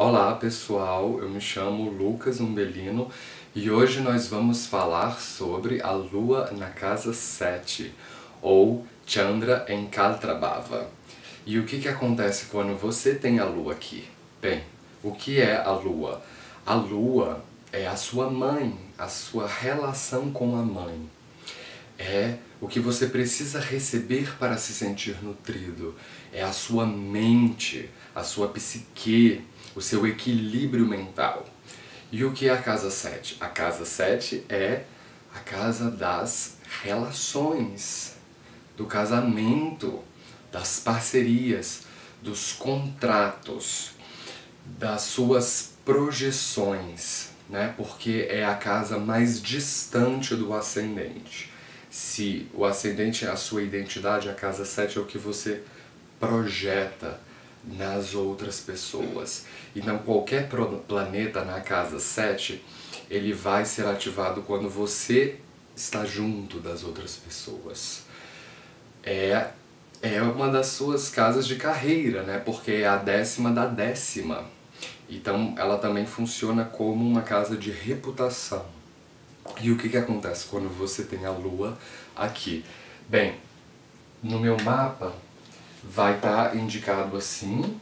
Olá pessoal, eu me chamo Lucas Umbelino e hoje nós vamos falar sobre a Lua na casa 7, ou Chandra em Kalatrabhava. E o que acontece quando você tem a Lua aqui? Bem, o que é a Lua? A Lua é a sua mãe, a sua relação com a mãe. É o que você precisa receber para se sentir nutrido. É a sua mente, a sua psique, o seu equilíbrio mental. E o que é a casa 7? A casa 7 é a casa das relações, do casamento, das parcerias, dos contratos, das suas projeções, né? Porque é a casa mais distante do ascendente. Se o ascendente é a sua identidade, a casa 7 é o que você projeta nas outras pessoas. Então qualquer planeta na casa 7, ele vai ser ativado quando você está junto das outras pessoas. É uma das suas casas de carreira, né? Porque é a 10ª da 10ª. Então ela também funciona como uma casa de reputação. E o que acontece quando você tem a Lua aqui? Bem, no meu mapa vai estar indicado assim.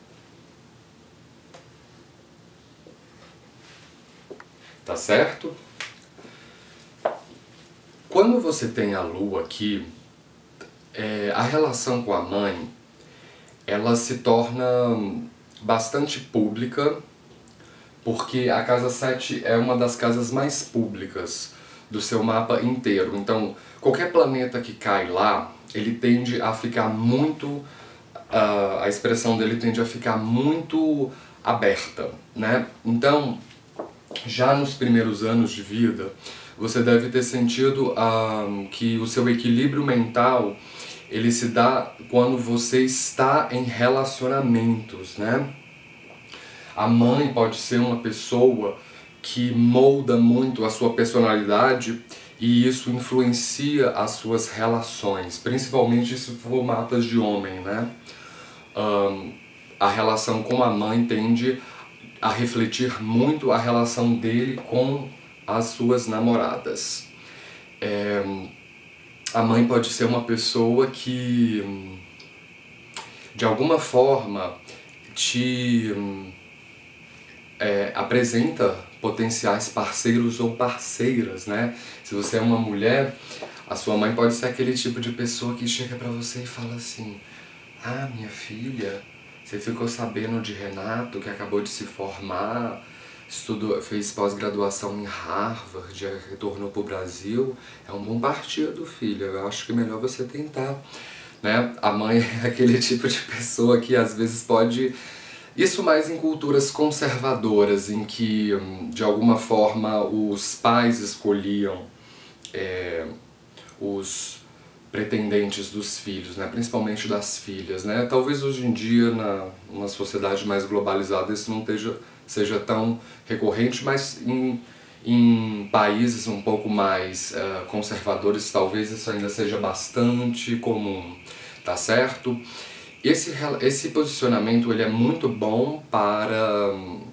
Tá certo? Quando você tem a Lua aqui, a relação com a mãe, ela se torna bastante pública, porque a casa 7 é uma das casas mais públicas do seu mapa inteiro. Então, qualquer planeta que cai lá, ele tende a ficar muito... a expressão dele tende a ficar muito aberta, né? Então, já nos primeiros anos de vida, você deve ter sentido que o seu equilíbrio mental, ele se dá quando você está em relacionamentos, né? A mãe pode ser uma pessoa que molda muito a sua personalidade e isso influencia as suas relações, principalmente se for mapas de homem, né? A relação com a mãe tende a refletir muito a relação dele com as suas namoradas. A mãe pode ser uma pessoa que, de alguma forma, te apresenta potenciais parceiros ou parceiras, né? Se você é uma mulher, a sua mãe pode ser aquele tipo de pessoa que chega pra você e fala assim: ah, minha filha, você ficou sabendo de Renato que acabou de se formar, fez pós-graduação em Harvard, já retornou pro Brasil? É um bom partido, filha, eu acho que é melhor você tentar, né? A mãe é aquele tipo de pessoa que às vezes pode... Isso mais em culturas conservadoras, em que, de alguma forma, os pais escolhiam os pretendentes dos filhos, né? Principalmente das filhas, né? Talvez hoje em dia, numa sociedade mais globalizada, isso não seja tão recorrente, mas em países um pouco mais conservadores, talvez isso ainda seja bastante comum, tá certo? Esse posicionamento ele é muito bom para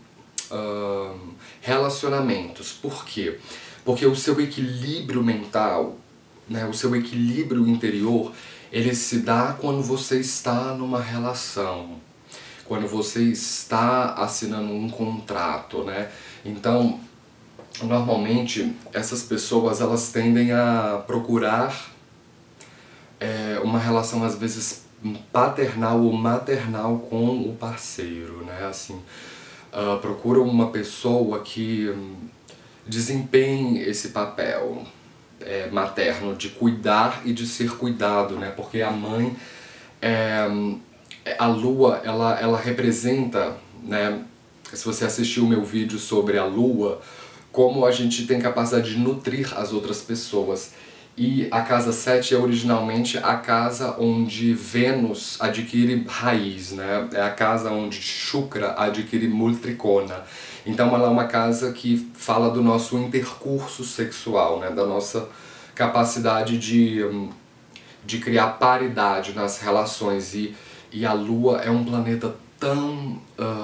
relacionamentos. Por quê? Porque o seu equilíbrio mental, né, o seu equilíbrio interior, ele se dá quando você está numa relação, quando você está assinando um contrato, né? Então, normalmente, essas pessoas elas tendem a procurar uma relação, às vezes, paternal ou maternal com o parceiro, né? Assim, procura uma pessoa que desempenhe esse papel materno de cuidar e de ser cuidado, né? Porque a mãe, a Lua, ela representa, né? Se você assistiu o meu vídeo sobre a Lua, como a gente tem capacidade de nutrir as outras pessoas. E a casa 7 é originalmente a casa onde Vênus adquire raiz, né? É a casa onde Shukra adquire Multrikona. Então ela é uma casa que fala do nosso intercurso sexual, né? Da nossa capacidade de criar paridade nas relações. E a Lua é um planeta tão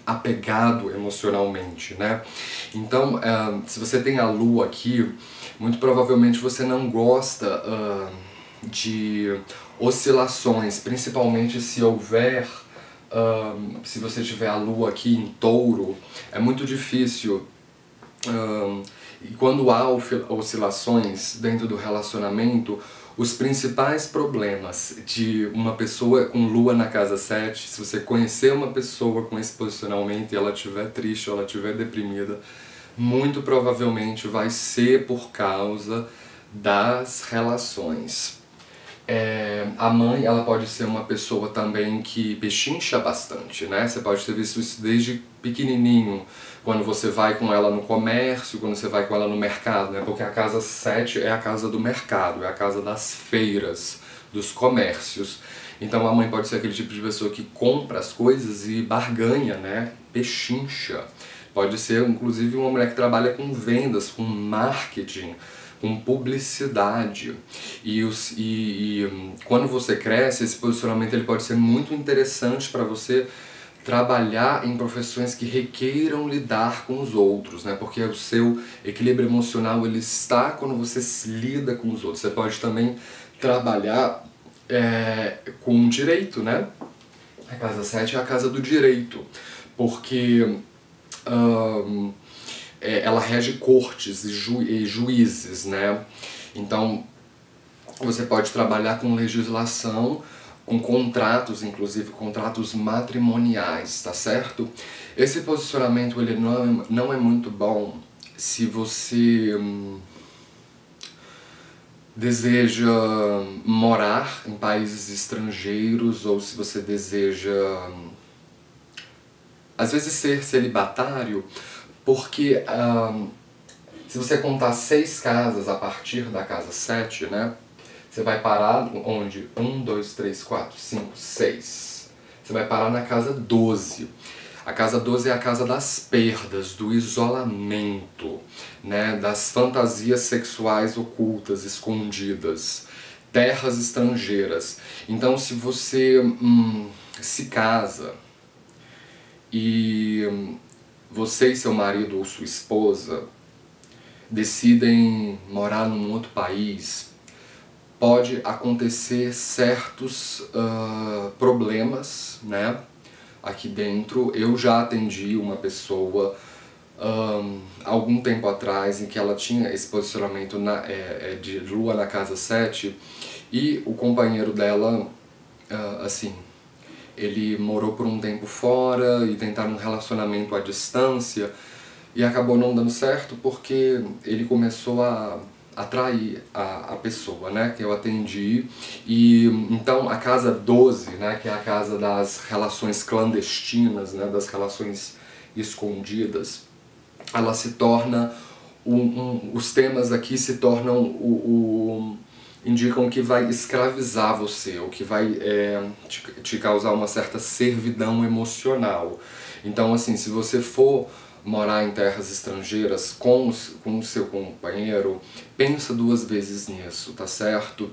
apegado emocionalmente, né? Então, se você tem a lua aqui, muito provavelmente você não gosta de oscilações, principalmente se houver, se você tiver a lua aqui em touro, é muito difícil. E quando há oscilações dentro do relacionamento, os principais problemas de uma pessoa com lua na casa 7, se você conhecer uma pessoa com esse posicionamento e ela estiver triste ou ela estiver deprimida, muito provavelmente vai ser por causa das relações. A mãe, ela pode ser uma pessoa também que pechincha bastante, né? Você pode ter visto isso desde pequenininho, quando você vai com ela no comércio, quando você vai com ela no mercado, né? Porque a casa 7 é a casa do mercado, é a casa das feiras, dos comércios. Então a mãe pode ser aquele tipo de pessoa que compra as coisas e barganha, né? Pechincha. Pode ser, inclusive, uma mulher que trabalha com vendas, com marketing, com publicidade. E quando você cresce, esse posicionamento ele pode ser muito interessante para você trabalhar em profissões que requeiram lidar com os outros, né? Porque o seu equilíbrio emocional ele está quando você se lida com os outros. Você pode também trabalhar com direito, né? A casa 7 é a casa do direito, porque ela rege cortes e juízes, né? Então, você pode trabalhar com legislação, com contratos, inclusive contratos matrimoniais, tá certo? Esse posicionamento ele não é muito bom se você deseja morar em países estrangeiros ou se você deseja, às vezes, ser celibatário, porque se você contar 6 casas a partir da casa 7, né? Você vai parar onde? 1, 2, 3, 4, 5, 6. Você vai parar na casa 12. A casa 12 é a casa das perdas, do isolamento, né? Das fantasias sexuais ocultas, escondidas, terras estrangeiras. Então, se você se casa e você e seu marido ou sua esposa decidem morar num outro país, pode acontecer certos problemas, né? Aqui dentro, eu já atendi uma pessoa algum tempo atrás em que ela tinha esse posicionamento de lua na casa 7 e o companheiro dela, assim, ele morou por um tempo fora e tentaram um relacionamento à distância e acabou não dando certo porque ele começou a atrair a pessoa, né, que eu atendi. E então a casa 12, né, que é a casa das relações clandestinas, né, das relações escondidas, ela se torna os temas aqui se tornam indicam que vai escravizar você, ou que vai te causar uma certa servidão emocional. Então, assim, se você for morar em terras estrangeiras com o seu companheiro, pensa 2 vezes nisso, tá certo?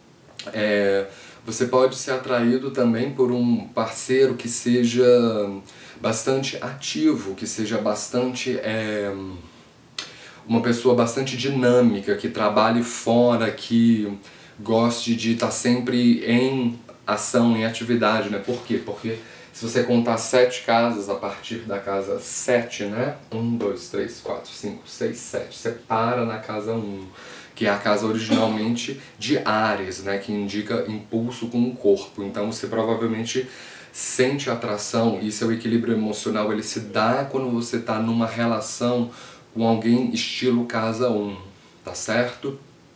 Você pode ser atraído também por um parceiro que seja bastante ativo, que seja bastante uma pessoa bastante dinâmica, que trabalhe fora, que goste de estar sempre em ação, em atividade, né? Por quê? Porque se você contar 7 casas a partir da casa 7, né? 1, 2, 3, 4, 5, 6, 7. Você para na casa 1, que é a casa originalmente de Áries, né? Que indica impulso com o corpo. Então você provavelmente sente atração e seu equilíbrio emocional ele se dá quando você está numa relação com alguém estilo casa 1, tá certo?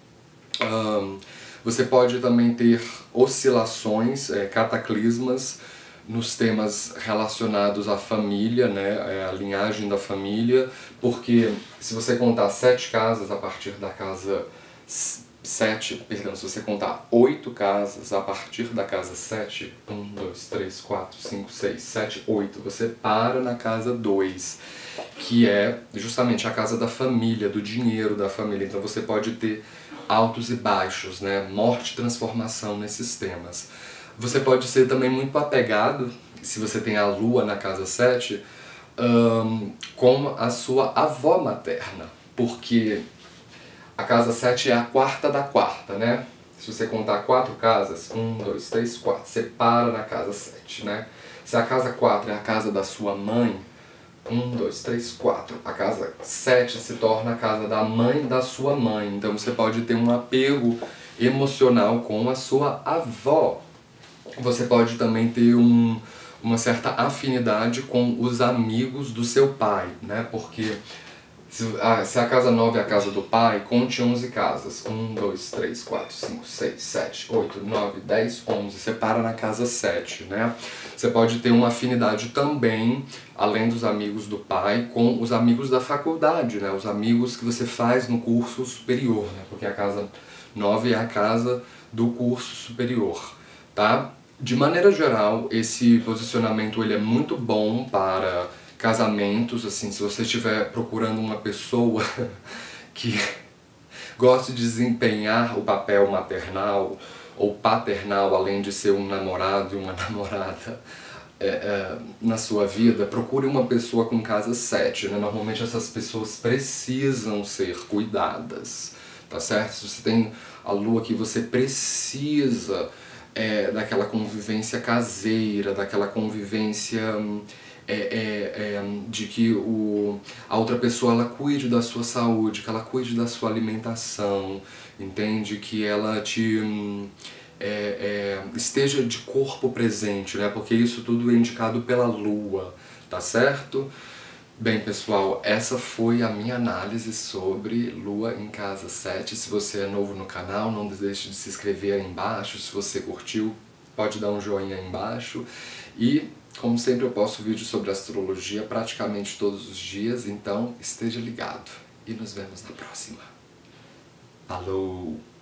Você pode também ter oscilações, cataclismas nos temas relacionados à família, né, a linhagem da família, porque se você contar 7 casas a partir da casa 7, perdão, se você contar 8 casas a partir da casa 7, 1, 2, 3, 4, 5, 6, 7, 8, você para na casa 2, que é justamente a casa da família, do dinheiro da família. Então você pode ter altos e baixos, né? Morte e transformação nesses temas. Você pode ser também muito apegado, se você tem a lua na casa 7, com a sua avó materna, porque a casa 7 é a quarta da quarta, né? Se você contar 4 casas, 1, 2, 3, 4, você para na casa 7, né? Se a casa 4 é a casa da sua mãe, 1, 2, 3, 4, a casa 7 se torna a casa da mãe da sua mãe. Então você pode ter um apego emocional com a sua avó. Você pode também ter uma certa afinidade com os amigos do seu pai, né? Porque se a casa 9 é a casa do pai, conte 11 casas. 1, 2, 3, 4, 5, 6, 7, 8, 9, 10, 11. Você para na casa 7, né? Você pode ter uma afinidade também, além dos amigos do pai, com os amigos da faculdade, né? Os amigos que você faz no curso superior, né? Porque a casa 9 é a casa do curso superior, tá? De maneira geral, esse posicionamento ele é muito bom para casamentos, assim, se você estiver procurando uma pessoa que goste de desempenhar o papel maternal ou paternal, além de ser um namorado e uma namorada na sua vida, procure uma pessoa com casa 7, né? Normalmente essas pessoas precisam ser cuidadas, tá certo? Se você tem a lua que você precisa daquela convivência caseira, daquela convivência de que a outra pessoa ela cuide da sua saúde, que ela cuide da sua alimentação, entende? Que ela esteja de corpo presente, né? Porque isso tudo é indicado pela lua, tá certo? Bem, pessoal, essa foi a minha análise sobre Lua em casa 7. Se você é novo no canal, não deixe de se inscrever aí embaixo. Se você curtiu, pode dar um joinha aí embaixo. E, como sempre, eu posto vídeos sobre astrologia praticamente todos os dias, então esteja ligado. E nos vemos na próxima. Falou!